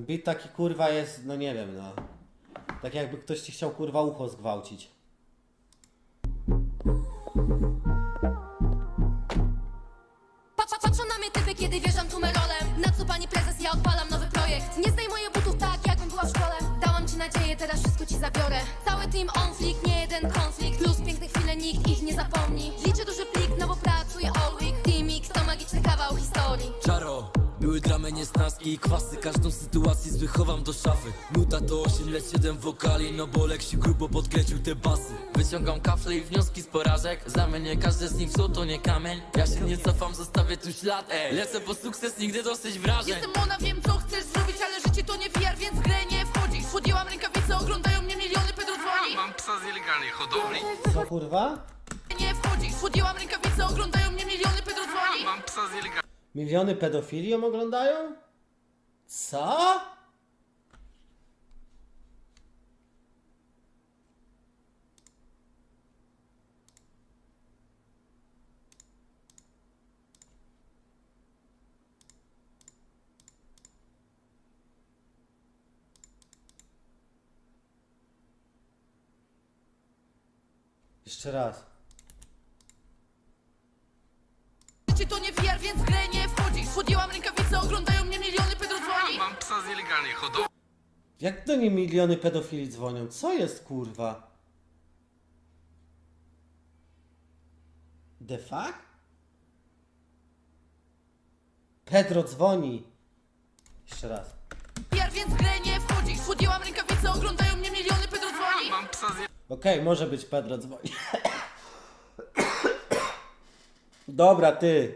Beat taki kurwa jest, no nie wiem, no. Tak jakby ktoś ci chciał kurwa ucho zgwałcić. Patrzą na mnie typy, kiedy wjeżdżam tumerolem. Na co pani prezes, ja odpalam nowy projekt. Nie zdejmuję butów tak, jakbym była w szkole. Dałam ci nadzieję, teraz wszystko ci zabiorę. Cały team on flick, nie jeden konflikt. Plus piękne chwile, nikt ich nie zapomni. Liczę duży plik, no bo pracuję all week. Team X to magiczny kawał historii. Czaro, były dramy, niesnaski i kwasy. Każdą sytuację wychowam do szafy. Nuta to 8 lat 7 wokali. No bo Olek się grubo podkręcił te basy. Wyciągam kafle i wnioski z porażek. Zamienię każdy z nich w złoto, nie kamień. Ja się nie cofam, zostawię tu ślad. Lecę po sukces, nigdy dosyć wrażeń. Jestem ona, wiem co chcesz zrobić, ale życie to nie VR, więc w grę nie wchodzisz. Podjęłam rękawice, oglądają mnie miliony, Pedro dzwoni. Mam psa z nielegalnej hodowli. Co kurwa? Nie wchodzisz. Podjęłam rękawice, oglądają mnie miliony, Pedro dzwoni. Mam psa z nielegalnej. Miliony pedofili ją oglądają? Co? Jeszcze raz. Życie to nie VR, więc w grę nie wchodzisz. Podjęłam rękawice, oglądają mnie miliony, Pedro dzwoni. Mam psa z nielegalnej hodowli. Jak do niej miliony pedofili dzwonią? Co jest kurwa? The fuck? Pedro dzwoni. Jeszcze raz. VR, więc w grę nie wchodzisz. Podjęłam rękawice, oglądają mnie miliony, Pedro dzwoni. Mam psa z Okej, może być Pedro dzwoni. Dobra, ty.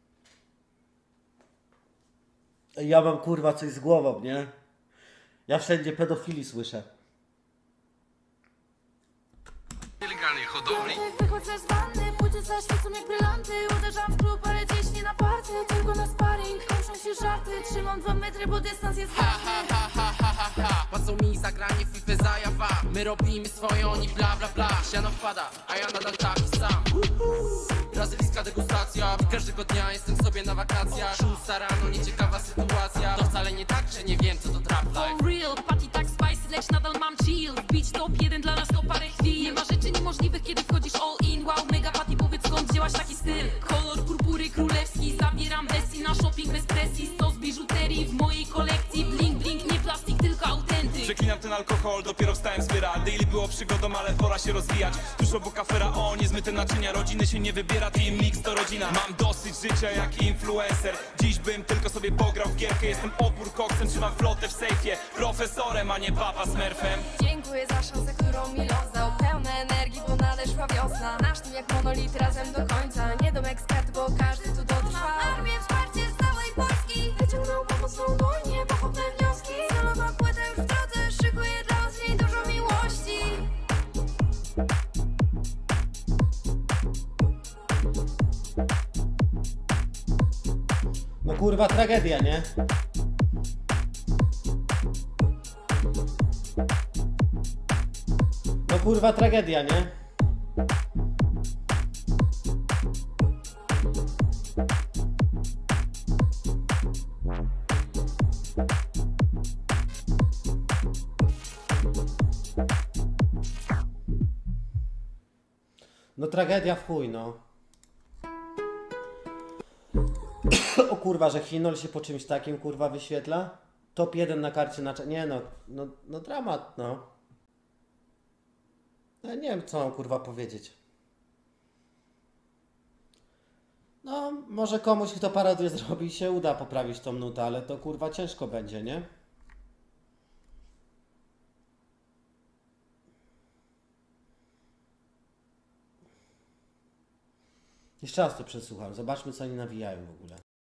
Ja mam kurwa coś z głową, nie? Ja wszędzie pedofili słyszę. nielegalnej hodowli. Wychodzę z wanny, pójdę za świecą jak brylanty. Uderzam w klub, ale dziś nie na party. Tylko na sparring, kończą się żarty. Trzymam 2 metry, bo dystans jest ważny. Płacą mi za granie FIFA za jawa. My robimy swoje, oni bla bla bla. Siano wpada, a ja nadal taki sam. Brazylijska degustacja. Każdego dnia jestem sobie na wakacjach. 6 rano, nieciekawa sytuacja. To wcale nie tak, że nie wiem co to trap life. For real, party tak spicy, lecz nadal mam chill. Wbić top 1 dla nas to parę chwil. Nie ma rzeczy niemożliwych, kiedy wchodzisz all in. Wow, mega party, powiedz skąd wzięłaś taki styl. Kolor purpury królewski, zabieram bestii na shopping bez presji. Stos biżuterii w mojej kolekcji. Bling bling, nie plastik, tylko autentyk. Przeklinam ten alkohol, dopiero wstałem z biera. Daily było przygodą, ale pora się rozwijać. Tuż obok afera, o niezmyte naczynia. Rodziny się nie wybiera, team mix to rodzina. Mam dosyć życia jak influencer. Dziś bym tylko sobie pograł w gierkę. Jestem opór koksem, trzymam flotę w sejfie. Profesorem, a nie papa smurfem. Dziękuję za szansę, którą mi los dał. Pełna energii, bo nadeszła wiosna. Nasz team jak monolit, razem do końca. Nie dom ekspert, bo każdy tu dotrwał. Armię, wsparcie z całej Polski. Wyciągnął pomocną dłoń, pochopne wnioski. Celowa płyta już w drodze, szykuję dla was w niej dużo miłości. No kurwa tragedia, nie? No kurwa tragedia, nie? No tragedia w chuj, no. O kurwa, że Chinol się po czymś takim kurwa wyświetla? Top 1 na karcie na... Nie no, no dramat, no. Ja nie wiem co mam kurwa powiedzieć. No, może komuś kto parodię zrobi się uda poprawić tą nutę, ale to kurwa ciężko będzie, nie? Jeszcze raz to przesłucham. Zobaczmy co oni nawijają w ogóle.